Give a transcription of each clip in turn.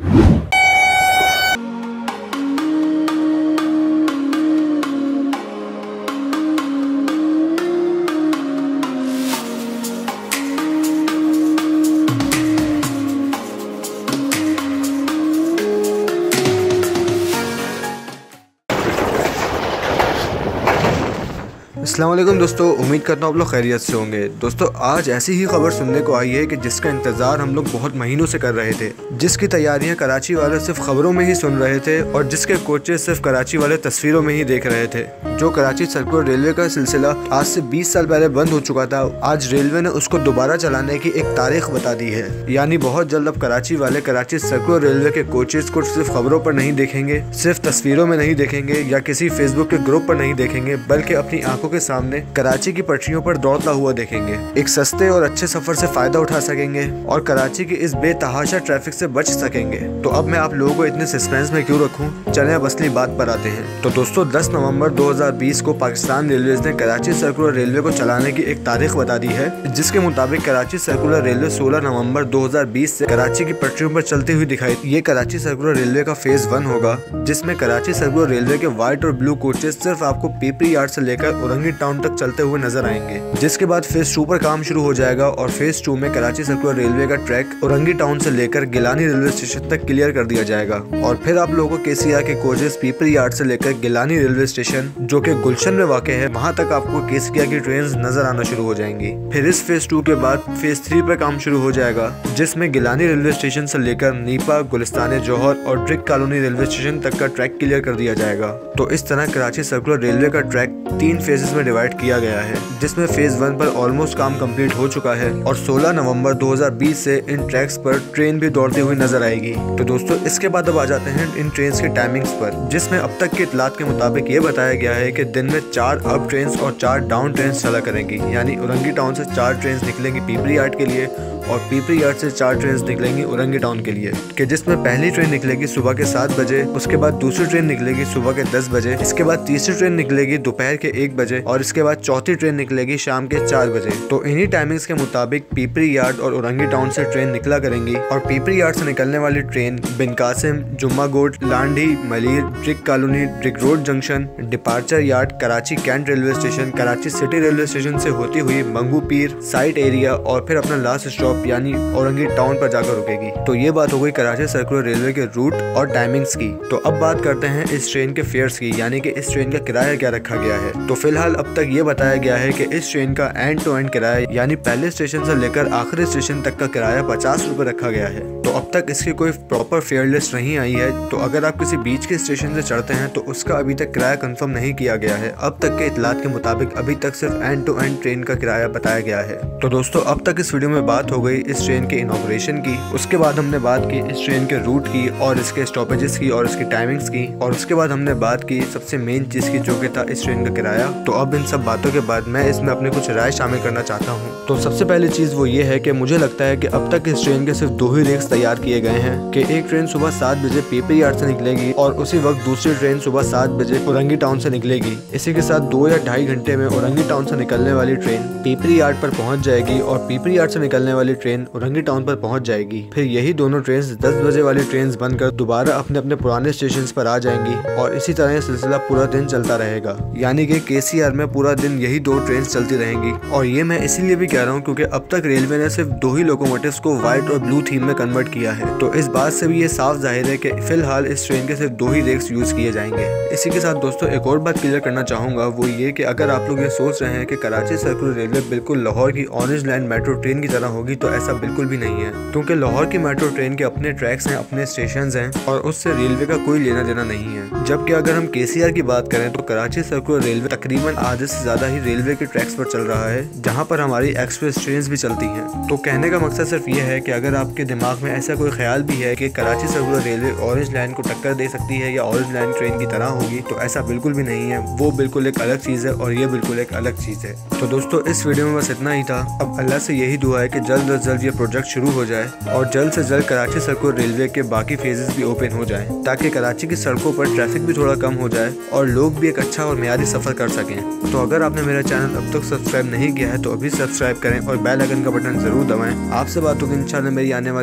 अस्सलाम वालेकुम दोस्तों, उम्मीद करता हूँ आप लोग खैरियत से होंगे। दोस्तों आज ऐसी ही खबर सुनने को आई है कि जिसका इंतज़ार हम लोग बहुत महीनों से कर रहे थे, जिसकी तैयारियां कराची वाले सिर्फ खबरों में ही सुन रहे थे और जिसके कोचेस सिर्फ कराची वाले तस्वीरों में ही देख रहे थे। जो कराची सर्कुलर रेलवे का सिलसिला आज से 20 साल पहले बंद हो चुका था, आज रेलवे ने उसको दोबारा चलाने की एक तारीख बता दी है। यानी बहुत जल्द अब कराची वाले कराची सर्कुलर रेलवे के कोचेस को सिर्फ खबरों पर नहीं देखेंगे, सिर्फ तस्वीरों में नहीं देखेंगे या किसी फेसबुक के ग्रुप पर नहीं देखेंगे, बल्कि अपनी आंखों के सामने कराची की पटरियों पर दौड़ता हुआ देखेंगे। एक सस्ते और अच्छे सफर से फायदा उठा सकेंगे और कराची की इस बेतहाशा ट्रैफिक से बच सकेंगे। तो अब मैं आप लोगों को इतने सस्पेंस में क्यों रखूं, चलें अब असली बात पर आते हैं। तो दोस्तों 10 नवंबर 2020 को पाकिस्तान रेलवेज ने कराची सर्कुलर रेलवे को चलाने की एक तारीख बता दी है, जिसके मुताबिक कराची सर्कुलर रेलवे 16 नवंबर 2020 से कराची की पटरियों पर चलती हुई दिखाई। ये कराची सर्कुलर रेलवे का फेज 1 होगा, जिसमें कराची सर्कुलर रेलवे के व्हाइट और ब्लू कोचेस सिर्फ आपको पीपरी यार्ड से लेकर औरंगी टाउन तक चलते हुए नजर आएंगे। जिसके बाद फेज 2 पर काम शुरू हो जाएगा और फेज 2 में कराची सर्कुलर रेलवे का ट्रैक औरंगी टाउन से लेकर गिलानी रेलवे स्टेशन तक क्लियर कर दिया जाएगा और फिर आप लोगों को केसीआर के कोचेस पीपरी यार्ड से लेकर गिलानी रेलवे स्टेशन, जो कि गुलशन में वाक़ है, वहां तक आपको केसीआर की ट्रेन नजर आना शुरू हो जाएंगी। फिर इस फेज 2 के बाद फेज 3 पर काम शुरू हो जाएगा, जिसमें गिलानी रेलवे स्टेशन से लेकर नीपा, गुलिस्तान जौहर और ब्रिक कॉलोनी रेलवे स्टेशन तक का ट्रैक क्लियर कर दिया जाएगा। तो इस तरह कराची सर्कुलर रेलवे का ट्रैक 3 फेजेस में डिवाइड किया गया है, जिसमें फेज 1 पर ऑलमोस्ट काम कंप्लीट हो चुका है और 16 नवंबर 2020 से इन ट्रैक्स पर ट्रेन भी दौड़ती हुई नजर आएगी। तो दोस्तों इसके बाद अब आ जाते हैं इन ट्रेन के टाइमिंग्स पर, जिसमें अब तक की इतलात के मुताबिक ये बताया गया है कि दिन में 4 अप ट्रेन और 4 डाउन ट्रेन चला करेंगी। यानी औरंगी टाउन से 4 ट्रेन निकलेंगी पीपरी यार्ड के लिए और पीपरी यार्ड से 4 ट्रेन निकलेंगी औरंगी टाउन के लिए, कि जिसमें पहली ट्रेन निकलेगी सुबह के 7 बजे, उसके बाद दूसरी ट्रेन निकलेगी सुबह के 10 बजे, इसके बाद तीसरी ट्रेन निकलेगी दोपहर के 1 बजे और इसके बाद चौथी ट्रेन निकलेगी शाम के 4 बजे। तो इन्हीं टाइमिंग्स के मुताबिक पीपरी यार्ड और औरंगी टाउन से ट्रेन निकला करेंगी और पीपरी यार्ड से निकलने वाली train Bin Qasim, Jumma Goth, Landhi, Malir, brick colony, brick road junction, departure yard, Karachi cantt railway station, Karachi city railway station से होती हुई मंगू पीर साइट एरिया और फिर अपना लास्ट स्टॉप यानी औरंगी टाउन पर जाकर रुकेगी। तो ये बात हो गई कराची सर्कुलर रेलवे के रूट और टाइमिंग्स की। तो अब बात करते हैं इस ट्रेन के फेयर्स की, यानी कि इस ट्रेन का किराया क्या रखा गया है। तो फिलहाल अब तक ये बताया गया है कि इस ट्रेन का एंड टू एंड किराया यानी पहले स्टेशन से लेकर आखिरी स्टेशन तक का किराया 50 रुपए रखा गया है। तो अब तक इसकी कोई प्रॉपर फेयर लिस्ट नहीं आई है, तो अगर आप किसी बीच के स्टेशन से चढ़ते हैं तो उसका अभी तक किराया कंफर्म नहीं किया गया है। अब तक के इतलात के मुताबिक अभी तक सिर्फ एंड टू एंड ट्रेन का किराया बताया गया है। तो दोस्तों अब तक इस वीडियो में बात हो गई इस ट्रेन के इनॉग्रेशन की, उसके बाद हमने बात की इस ट्रेन के रूट की और इसके स्टॉपेजेस की और इसकी टाइमिंग्स की, और उसके बाद हमने बात की सबसे मेन चीज की, जो कि था इस ट्रेन का किराया। तो अब इन सब बातों के बाद मैं इसमें अपने कुछ राय शामिल करना चाहता हूँ। तो सबसे पहली चीज वो ये है कि मुझे लगता है कि अब तक इस ट्रेन के सिर्फ 2 ही रेक्स तैयार किए गए हैं, कि एक ट्रेन सुबह 7 बजे पीपरी यार्ड से निकलेगी और उसी वक्त दूसरी ट्रेन सुबह 7 बजे औरंगी टाउन से निकलेगी। इसी के साथ 2 या 2.5 घंटे में औरंगी टाउन से निकलने वाली ट्रेन पीपरी यार्ड पर पहुंच जाएगी और पीपरी यार्ड से निकलने वाली ट्रेन औरंगी टाउन पर पहुंच जाएगी। फिर यही दोनों ट्रेन 10 बजे वाली ट्रेन बनकर दोबारा अपने अपने पुराने स्टेशन पर आ जाएंगी और इसी तरह ये सिलसिला पूरा दिन चलता रहेगा। यानी कि केसीआर में पूरा दिन यही 2 ट्रेन चलती रहेंगी। और ये मैं इसीलिए भी कह रहा हूँ क्योंकि अब तक रेलवे ने सिर्फ 2 ही लोकोमोटिव्स को व्हाइट और ब्लू थीम में कन्वर्ट किया है। तो इस बात से भी ये साफ जाहिर है कि फिलहाल इस ट्रेन के सिर्फ 2 ही रेक्स यूज किए जाएंगे। इसी के साथ दोस्तों एक और बात क्लियर करना चाहूंगा, वो ये कि अगर आप लोग ये सोच रहे हैं कि कराची सर्कुलर रेलवे बिल्कुल लाहौर की ऑरेंज लाइन मेट्रो ट्रेन की तरह होगी, तो ऐसा बिल्कुल भी नहीं है, क्योंकि लाहौर की मेट्रो ट्रेन के अपने ट्रैक्स हैं, अपने स्टेशन हैं और उससे रेलवे का कोई लेना देना नहीं है। जबकि अगर हम केसीआर की बात करें तो कराची सर्कुलर रेलवे तकरीबन आधे से ज्यादा ही रेलवे के ट्रैक्स पर चल रहा है, जहां पर हमारी एक्सप्रेस ट्रेन भी चलती हैं। तो कहने का मकसद सिर्फ ये है कि अगर आपके दिमाग में ऐसा कोई ख्याल भी है कि Karachi circular railway orange line को टक्कर दे सकती है या ऑरेंज लाइन ट्रेन की तरह होगी, तो ऐसा बिल्कुल भी नहीं है। वो बिल्कुल एक अलग चीज है और ये बिल्कुल एक अलग चीज है। तो दोस्तों इस वीडियो में बस इतना ही था। अब अल्लाह से यही दुआ है कि जल्द से जल्द ये प्रोजेक्ट शुरू हो जाए और जल्द से जल्द कराची सर्कुलर रेलवे के बाकी फेजेस भी ओपन हो जाएं, ताकि कराची की सड़कों पर ट्रैफिक भी थोड़ा कम हो जाए और लोग भी एक अच्छा और मियारी सफर कर सकें। तो अगर आपने मेरा चैनल अब तक सब्सक्राइब नहीं किया है तो अभी सब्सक्राइब करें और बेल आइकन का बटन जरूर दबाएं। आपसे बात होगी इंशाल्लाह मेरी आने वाली नेक्स्ट वीडियो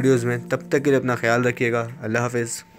वीडियोज़ में। तब तक के लिए अपना ख्याल रखिएगा। अल्लाह हाफिज़।